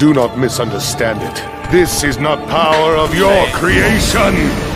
Do not misunderstand it. This is not power of your creation!